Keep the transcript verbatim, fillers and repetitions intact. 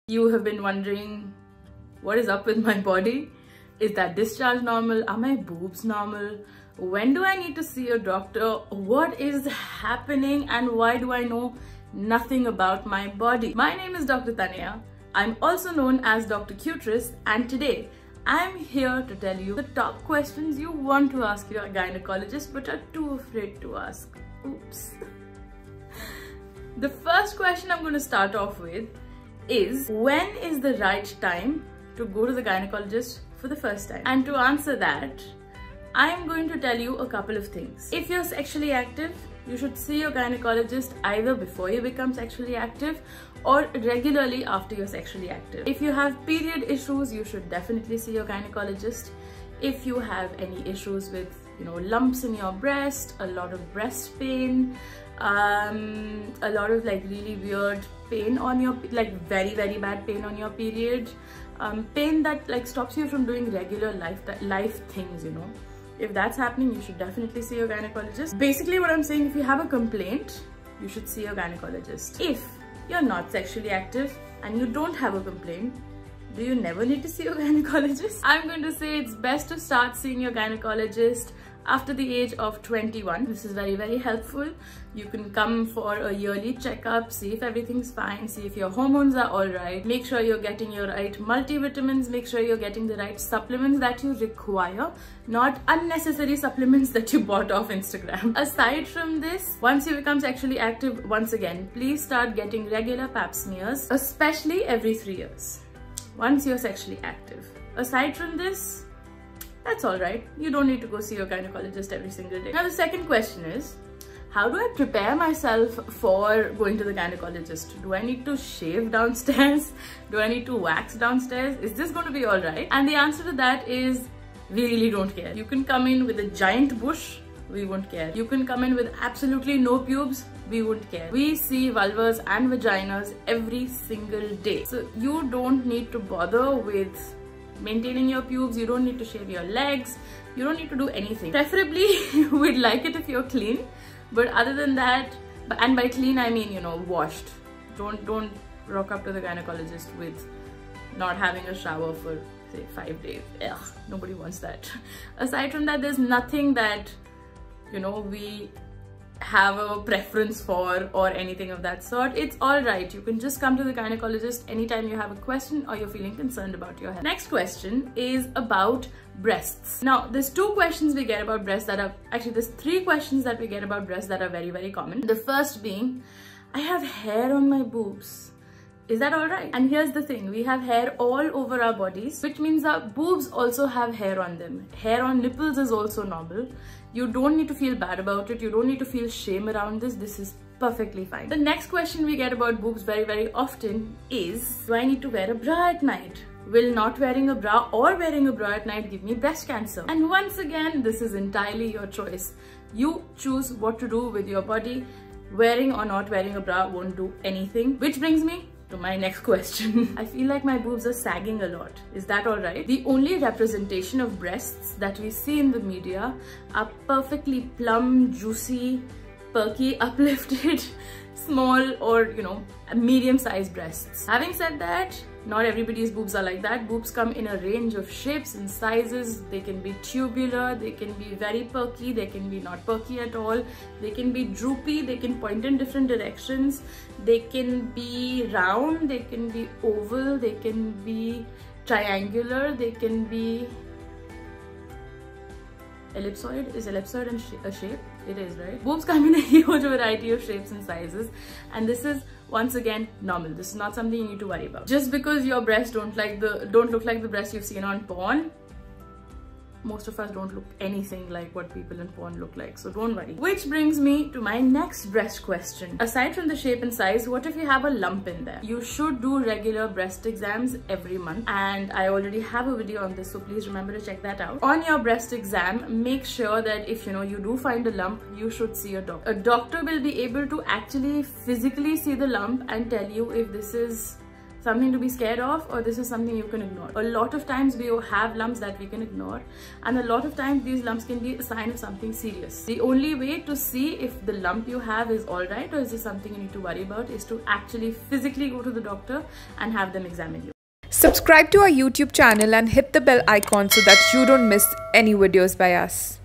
You have been wondering, what is up with my body? Is that discharge normal? Are my boobs normal? When do I need to see a doctor? What is happening and why do I know nothing about my body? My name is Doctor Tanya. I'm also known as Doctor Cutress, and today I'm here to tell you the top questions you want to ask your gynecologist but are too afraid to ask. Oops. The first question I'm going to start off with is, when is the right time to go to the gynecologist for the first time? And to answer that, I'm going to tell you a couple of things. If you're sexually active, you should see your gynecologist either before you become sexually active or regularly after you're sexually active. If you have period issues, you should definitely see your gynecologist. If you have any issues with, you know, lumps in your breast, a lot of breast pain, um, a lot of like really weird pain on your, like very, very bad pain on your period, um, pain that like stops you from doing regular life, life things, you know. If that's happening, you should definitely see your gynecologist. Basically what I'm saying, if you have a complaint, you should see your gynecologist. If you're not sexually active and you don't have a complaint, do you never need to see your gynecologist? I'm going to say it's best to start seeing your gynecologist after the age of twenty-one. This is very, very helpful. You can come for a yearly checkup, see if everything's fine, see if your hormones are all right, make sure you're getting your right multivitamins, make sure you're getting the right supplements that you require, not unnecessary supplements that you bought off Instagram. Aside from this, once you become sexually active, once again, please start getting regular pap smears, especially every three years. Once you're sexually active. Aside from this, that's all right. You don't need to go see your gynecologist every single day. Now the second question is, how do I prepare myself for going to the gynecologist? Do I need to shave downstairs? Do I need to wax downstairs? Is this going to be all right? And the answer to that is, we really don't care. You can come in with a giant bush, we won't care. You can come in with absolutely no pubes, we won't care. We see vulvas and vaginas every single day. So you don't need to bother with maintaining your pubes, you don't need to shave your legs, you don't need to do anything. Preferably, we'd like it if you're clean, but other than that, and by clean I mean, you know, washed. Don't, don't rock up to the gynecologist with not having a shower for say five days. Ugh, nobody wants that. Aside from that, there's nothing that, you know, we have a preference for or anything of that sort. It's all right. You can just come to the gynecologist anytime you have a question or you're feeling concerned about your health. Next question is about breasts. Now, there's two questions we get about breasts that are, actually there's three questions that we get about breasts that are very, very common. The first being, I have hair on my boobs. Is that all right? And here's the thing, we have hair all over our bodies, which means our boobs also have hair on them. Hair on nipples is also normal. You don't need to feel bad about it. You don't need to feel shame around this. This is perfectly fine. The next question we get about boobs very, very often is, do I need to wear a bra at night? Will not wearing a bra or wearing a bra at night give me breast cancer? And once again, this is entirely your choice. You choose what to do with your body. Wearing or not wearing a bra won't do anything. Which brings me to my next question. I feel like my boobs are sagging a lot. Is that all right? The only representation of breasts that we see in the media are perfectly plump, juicy, perky, uplifted, small or, you know, medium-sized breasts. Having said that, not everybody's boobs are like that. Boobs come in a range of shapes and sizes. They can be tubular, they can be very perky, they can be not perky at all. They can be droopy, they can point in different directions. They can be round, they can be oval, they can be triangular, they can be ellipsoid. Is ellipsoid a shape? It is, right? Boobs come in a huge variety of shapes and sizes, and this is once again normal. This is not something you need to worry about. Just because your breasts don't like the don't look like the breasts you've seen on porn, most of us don't look anything like what people in porn look like, so don't worry. Which brings me to my next breast question. Aside from the shape and size, what if you have a lump in there? You should do regular breast exams every month, and I already have a video on this, so please remember to check that out. On your breast exam, make sure that if you know you do find a lump, you should see a doctor. A doctor will be able to actually physically see the lump and tell you if this is something to be scared of, or this is something you can ignore. A lot of times we have lumps that we can ignore, and a lot of times these lumps can be a sign of something serious. The only way to see if the lump you have is alright or is this something you need to worry about is to actually physically go to the doctor and have them examine you. Subscribe to our YouTube channel and hit the bell icon so that you don't miss any videos by us.